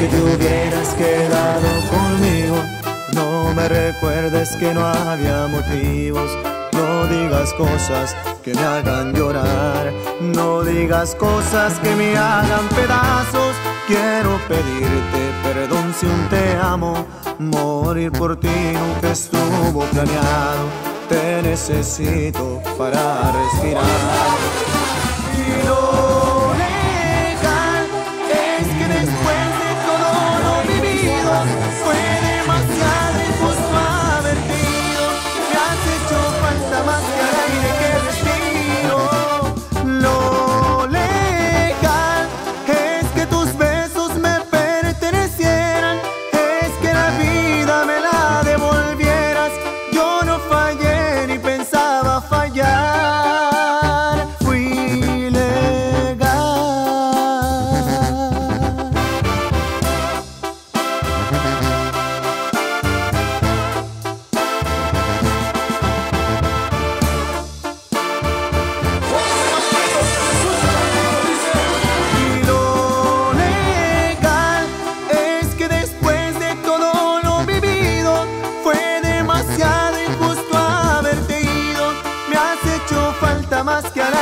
Si te hubieras quedado conmigo, no me recuerdes que no había motivos. No digas cosas que me hagan llorar, no digas cosas que me hagan pedazos. Quiero pedirte perdón si un te amo, morir por ti nunca estuvo planeado. Te necesito para respirar. Y lo legal es que después de todo lo vivido, fue demasiado injusto haberte ido. Me has hecho falta más que el aire que respiro. Lo legal es que tus besos me pertenecieran, es que la vida me la devolvieras. Yo no fallé ni pensaba fallar, fui legal. Y lo legal es que después de todo lo vivido, fue demasiado injusto haberte ido. Me has hecho falta más que a